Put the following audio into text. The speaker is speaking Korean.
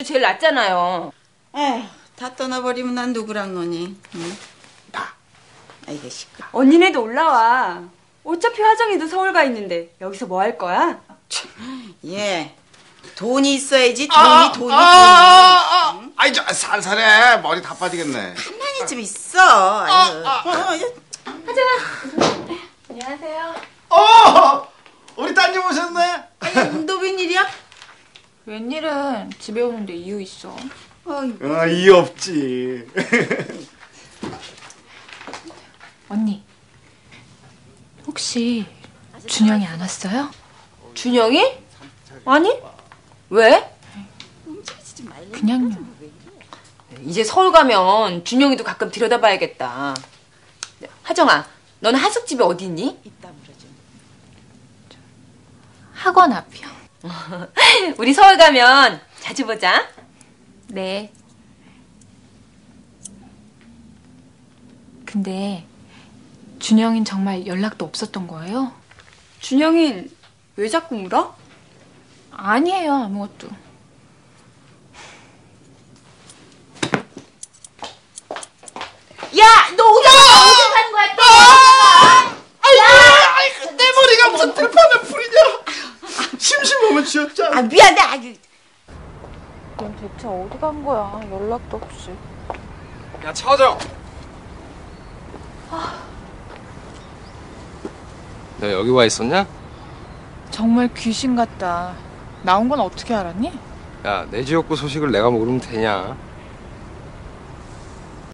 제일 낫잖아요. 에휴, 다 떠나버리면 난 누구랑 노니? 응? 봐. 아이고 시끄러. 언니네도 올라와. 어차피 화정이도 서울 가 있는데 여기서 뭐 할 거야? 예. 돈이 있어야지. 돈이. 응? 아이 저 살살해. 머리 다 빠지겠네. 가만히 좀 있어. 아유. 하정아. 안녕하세요. 우리 따님 오셨네. 너 웬일이야? 웬일은 집에 오는데 이유 있어. 이 없지. 언니, 혹시 준영이 안 왔어요? 준영이? 아니? 왜? 그냥요. 이제 서울 가면 준영이도 가끔 들여다봐야겠다. 하정아, 너는 하숙집이 어디 있니? 학원 앞이요. 우리 서울 가면 자주 보자. 네. 근데 준영인 정말 연락도 없었던 거예요? 준영인 왜 자꾸 울어? 아니에요, 아무것도. 야, 너 어디 가는 거야? 아이고 내 머리가 무슨 들판에 풀이냐. 심심하면 쥐었잖아. 미안해. 아유. 넌 대체 어디 간 거야? 연락도 없이. 야 차장. 너 여기 와 있었냐? 정말 귀신 같다. 나온 건 어떻게 알았니? 야, 내 지역구 소식을 내가 모르면 되냐?